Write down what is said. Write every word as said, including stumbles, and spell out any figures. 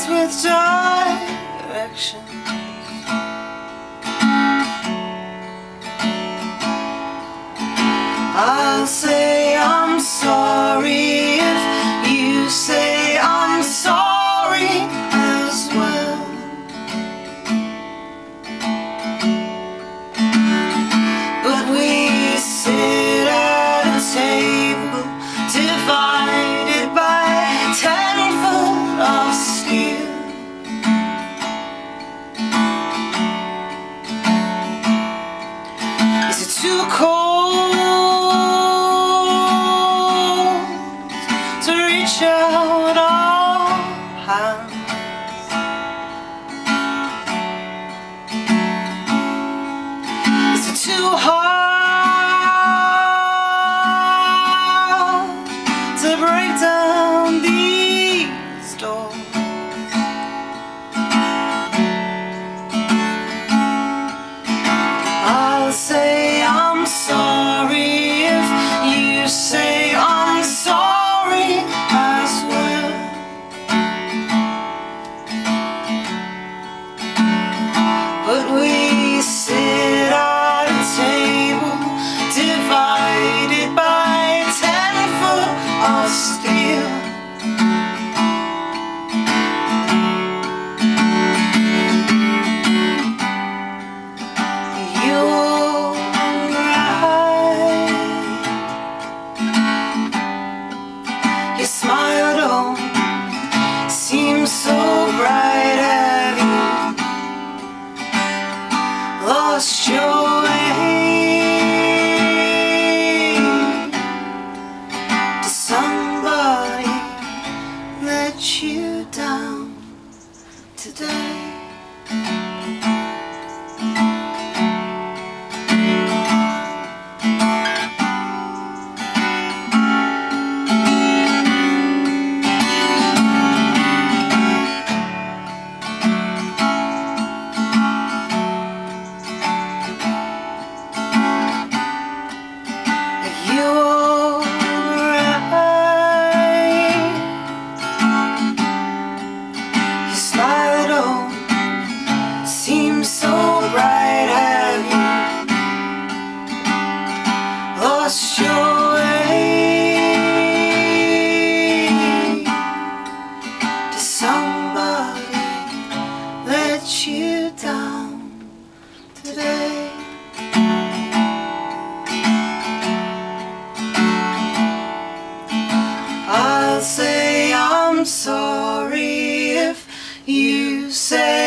hands with direction. I'll say I'm sorry if you say I'm sorry as well. But we sit at a table divided by ten foot of steel. Is it too cold to reach out our hands? Is it too hard to break down these doors? I'll say I'm sorry if you say I'm sorry as well. But we sit at a table divided by ten foot of steel. You're right. Your smile don't seem so bright. Have you lost your way? Did somebody let you down today? You're right. Your smile don't seem so bright. Have you lost your way? Did somebody let you down today? I'll say I'm sorry if you say